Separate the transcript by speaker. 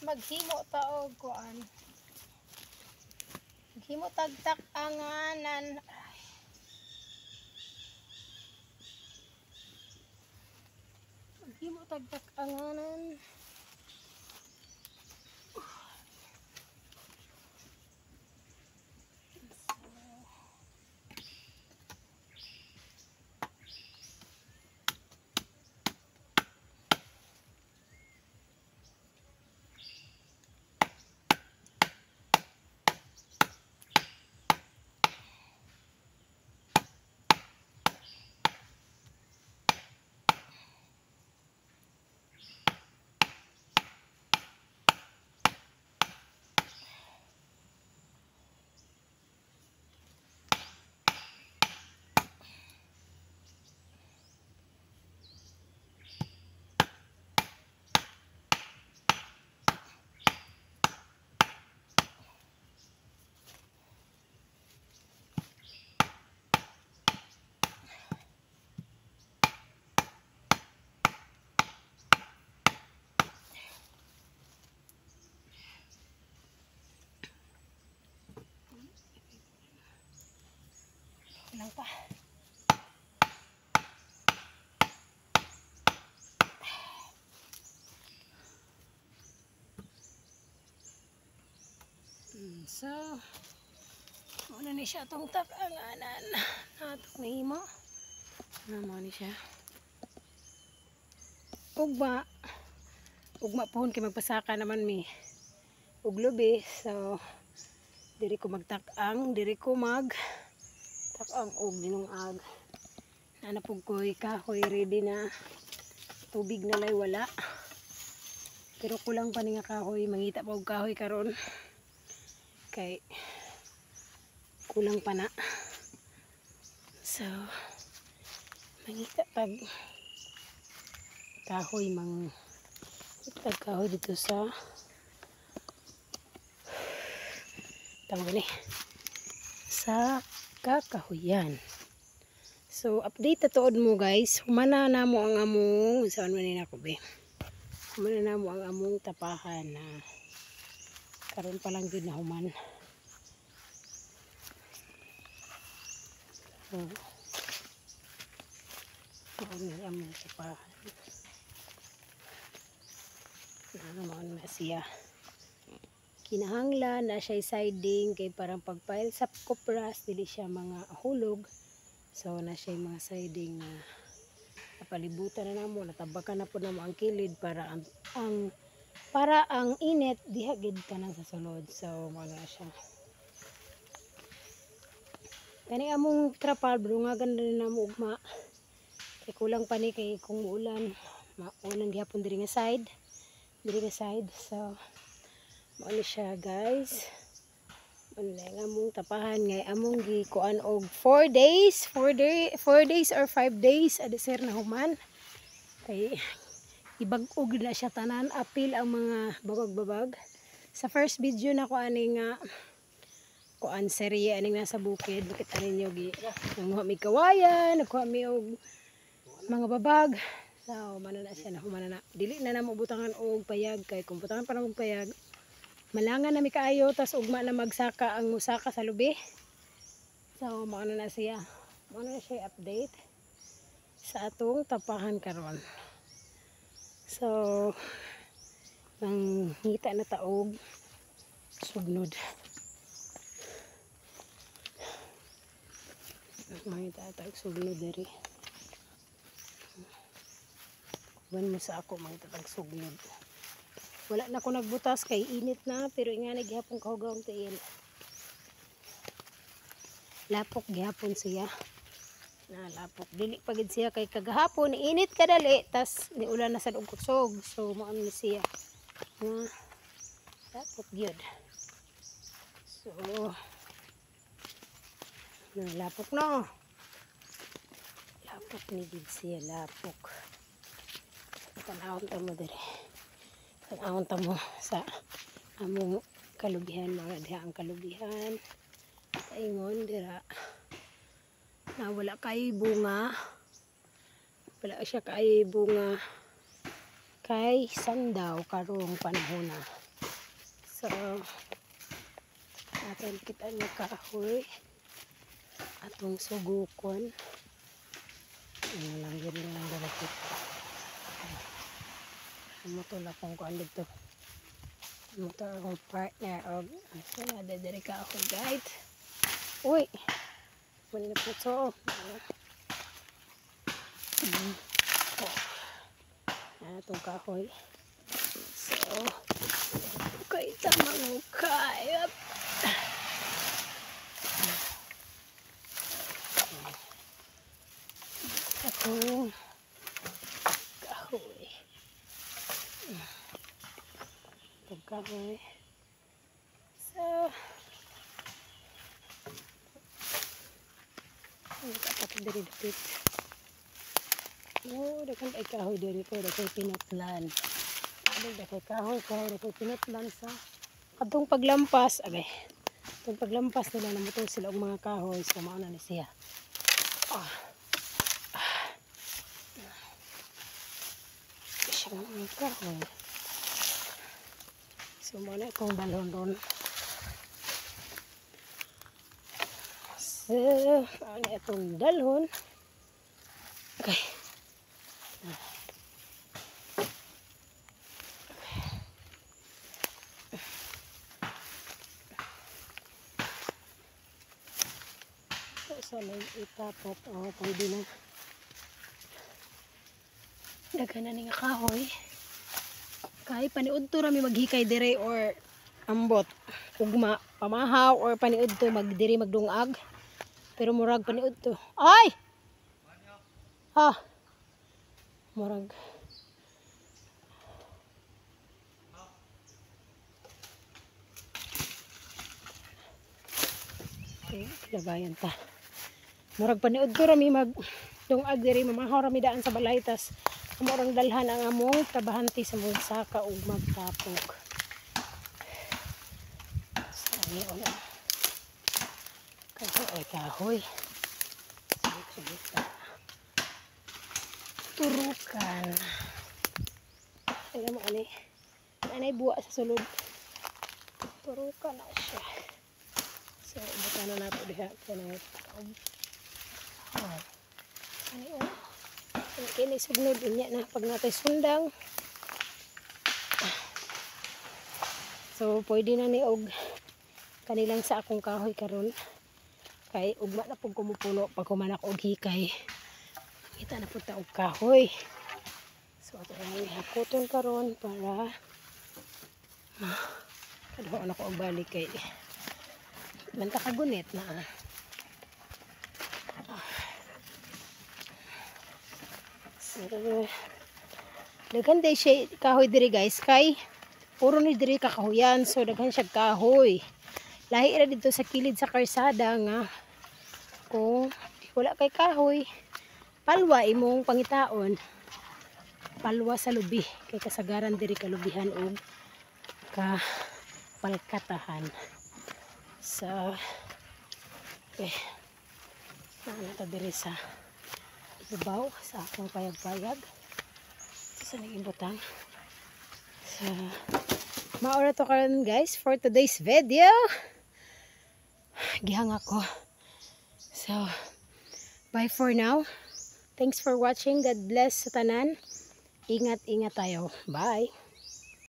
Speaker 1: maghimo ta og kuan. Maghimo tagtak anganan. Maghimo tagtak anganan. Lang pa. So, muna ni siya itong takanganan. Natok na himo. Muna ni siya. Ugma. Ugma pohon kay magpasaka naman mi. Uglubi. So, diri ko magtakang. Diri ko takang og dinungag. Nanapog ko'y kahoy ready na. Tubig na lay wala. Pero kulang pa ni nga kahoy. Mangita pa og kahoy karon. Kay kulang pa na. So, mangita tag kahoy kahoy dito sa tanggali sa kakahuyan. So, update na tuod mo guys. Humana na mo ang among saan man ako be. Humana na mo ang among tapahan na karon pa lang din na human. So, human na among tapahan. Naman na siya. Kinahanglan na siya siding kay parang pagpile sa kopras dili siya mga hulog. So na siya mga siding na napalibutan na namo, natabakan na po namo ang kilid para ang init diha gid tanan sa sulod. So mao na siya. Kani among trapal brungagan din namo ugma. Kay kulang pa ni kay kung ulan, maulan gihapon diri nga side. So mao na siya guys. Wala nga mong tapahan ngay among gikuan og 4 days or 5 days adisir na human kay ibag-og na siya tanan apil ang mga babag-babag. Sa first video na ko ani nga kuan serye aning nasa bukid makita ninyo nanguha mi kawayan, nakuha mi og mga babag. So mana na siya na humana na. Dili na namo butangan og payag kay kung butangan pa namo payag malangan na mi kaayo tas ugma na magsaka ang musaka sa lubi. So maano na siya. Maano na siya update sa atong tapahan karon. So ang ngita na taog sugnod. Mangita taog sugnod diri. Kuban mo sa ako mangita taog sugnod. Wala na ko nagbutas kay init na pero nga naghihapon kahugawang tiil. Lapok gihapon siya. Na lapok dili pagid siya kay kagahapon init kadali tas ni ulan na sad og kusog. So mao ni siya. Na lapok gyud. So na lapok no. Lapok ni gid siya lapok. Tanawon ta mo diri. Tanawon ta mo sa among kalubihan mga diha ang kalubihan. Ingon dira na wala kay bunga, wala siya kay bunga kay sandaw karong panahon na So, natin kita niya kahoy. Atong sugukon. Ano lang, yun lang dalapit. Mutula kong kuhan dito. Mutula akong partner. O, so, nadadari ka ako, guys. Uy! Manila po so. Itong kahoy. So, kaita mangukay. Itong kahoy. Itong kahoy. So, ang kapatid dari dapit. Oh, dakan ay kahoy diri ko, dakan pinutlan. Dakan kahoy ko, dakan pinutlan sa kadtong paglampas, agay. Kadtong paglampas nila namutong sila og mga kahoy, so mao na ni siya. Siya mga kahoy. So mao na itong balon ron. So, ano itong dalhon. Okay. So, may itapot. O, pwede na. Dagan na nga kahoy. Kay paniud to rami maghikay dire or ambot. Ugma, pamahaw or paniud to magdiri magdungag. Pero murag paniud to. Ay! Ha? Murag. Okay, labayan ta. Murag paniud to rami magdungag diri mamahaw rami daan sa balay tas murang dalhan ang among trabahanti sa mga saka ug magtapok. So, ayun. Kahoy, kahoy. Turukan. Alam mo, anay buwa sa sulod. Turukan na siya. So, buta na nato diha. Kini sugnod unya na pag natay sundang. So, pwede na ni og kanilang sa akong kahoy karon. Kay ugma na pug kumupuno pag kumanak og hikay. Kita na pud ta og kahoy. So ato lang hakuton karon para kadto na ko og balik kay manta kagunit na. So daghan day siya kahoy diri guys kay puro ni diri kakahuyan, so daghan siya kahoy. Lahi ra dito sa kilid sa karsada nga kung wala kay kahoy, palwa imong pangitaon. Palwa sa lubi kay kasagaran diri kalubihan og kapalkatahan. So okay. Nata diri sa ibabaw sa akong payag-payag. Sa nag-imbutang. So maura to karon guys for today's video. Gihang ako. So, bye for now. Thanks for watching. God bless sa tanan. Ingat-ingat tayo. Bye.